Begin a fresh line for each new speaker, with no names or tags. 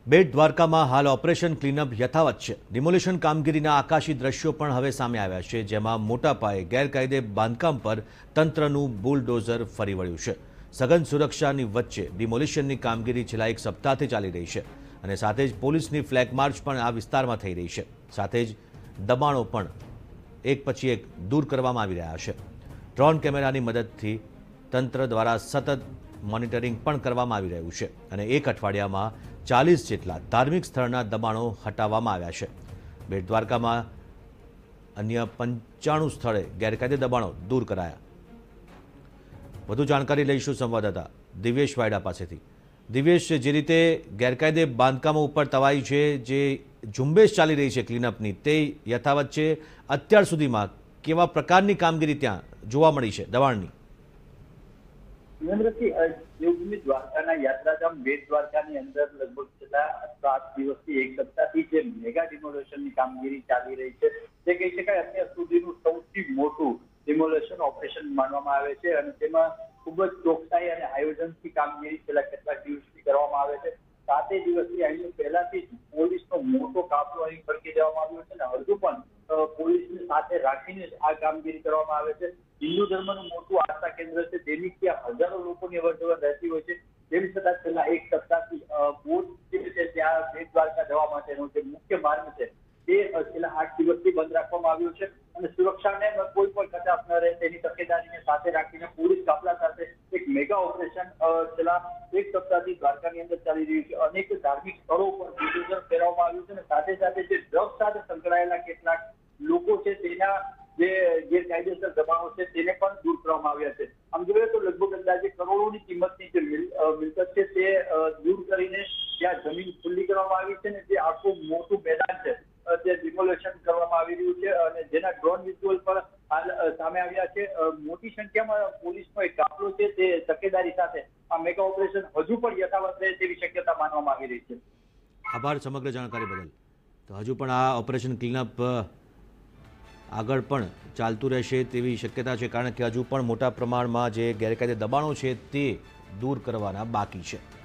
બેટ દ્વારકામાં હાલ operation clean-up યથાવત છે। ડિમોલિશન કામગીરીના આકાશી દ્રશ્યો પણ હવે સામે આવ્યા છે, જેમાં મોટા પાયે ગેરકાયદે બાંધકામ પર તંત્રનું બુલડોઝર ફરી વળ્યું છે। સઘન સુરક્ષાની વચ્ચે ડિમોલિશનની કામગીરી છેલ્લા એક સપ્તાહથી ચાલી રહી છે અને સાથે જ પોલીસની ફ્લેગ માર્ચ પણ આ વિસ્તારમાં થઈ રહી છે। સાથે જ દબાણો પણ એક પછી એક દૂર કરવામાં આવી રહ્યા છે। ડ્રોન કેમેરાની મદદથી તંત્ર દ્વારા સતત મોનિટરિંગ પણ કરવામાં આવી રહ્યું છે અને એક અઠવાડિયામાં 40 જેટલા ધાર્મિક સ્થળના દબાણો હટાવવામાં આવ્યા છે। બેટ દ્વારકામાં અન્ય 95 સ્થળે ગેરકાયદે દબાણો દૂર કરાયા। વધુ જાણકારી લઈશું સંવાદદાતા દિવ્યેશ વાયડા પાસેથી। દિવ્યેશ, જે રીતે ગેરકાયદે બાંધકામો ઉપર તવાઈ છે, જે ઝુંબેશ ચાલી રહી છે ક્લીનઅપની, તે યથાવત છે। અત્યાર સુધીમાં કેવા પ્રકારની કામગીરી ત્યાં જોવા મળી છે દબાણની?
દેવભૂમિ દ્વારકાના યાત્રાધામ બેટ દ્વારકાની અંદર લગભગ છેલ્લા 7 દિવસથી એક સપ્તાહથી જે મેગા ડિમોલેશનની કામગીરી ચાલી રહી છે, તે કહી શકાય અત્યાર સુધીનું સૌથી મોટું ડિમોલેશન ઓપરેશન માનવામાં આવે છે અને તેમાં ખૂબ જ ચોકસાઈ અને આયોજનથી કામગીરી છેલ્લા કેટલાક દિવસથી કરવામાં આવે છે। 7 દિવસથી અહીં પહેલાથી જ પોલીસનો મોટો કાફલો અહીં ફરકી દેવામાં આવ્યો છે અને હજુ પણ પોલીસની સાથે રાખીને આ કામગીરી કરવામાં આવે છે। હિન્દુ ધર્મનું મોટું આસ્થા કેન્દ્ર છે, તેની ત્યાં હજારો લોકોની અવરજવર રહેતી હોય છે। તેમ છતાં છેલ્લા એક સપ્તાહથી બોટ જે છે ત્યાં બેટ દ્વારકા જવા માટેનો જે મુખ્ય માર્ગ છે તે છેલ્લા 8 દિવસથી બંધ રાખવામાં આવ્યો છે અને સુરક્ષાને કોઈ પણ કચાશ ન રહે તેની તકેદારીને સાથે રાખીને પોલીસ કાફલા સાથે એક મેગા ઓપરેશન છેલ્લા એક સપ્તાહથી દ્વારકાની અંદર ચાલી રહ્યું છે। અનેક ધાર્મિક સ્થળો પર બુલડોઝર ફેરવવામાં આવ્યું છે અને સાથે સાથે જે ડ્રગ્સ સાથે સંકળાયેલા કેટલાક લોકો છે તેના જે ગેરકાયદેસર દબાણો છે તેને પણ દૂર કરવામાં આવ્યા છે। આમ જોઈએ તો લગભગ અંદાજે કરોડોની કિંમતની જે મિલકત છે તે દૂર કરીને ત્યાં જમીન ખુલ્લી કરવામાં આવી છે અને જે આખું મોટું મેદાન છે તે ડિમોલેશન કરવામાં આવી રહ્યું છે અને જેના ડ્રોન વિઝ્યુઅલ પણ હાલ સામે આવ્યા છે। મોટી સંખ્યામાં પોલીસનો એક કાફલો છે તે તકેદારી સાથે આ મેગા ઓપરેશન હજુ પણ યથાવત રહે તેવી શક્યતા માનવામાં આવી રહી છે।
આભાર સમગ્ર જાણકારી બદલ। તો હજુ પણ આ ઓપરેશન ક્લીનઅપ આગળ પણ ચાલતું રહેશે તેવી શક્યતા છે, કારણ કે હજુ પણ મોટા પ્રમાણમાં જે ગેરકાયદે દબાણો છે તે દૂર કરવાના બાકી છે।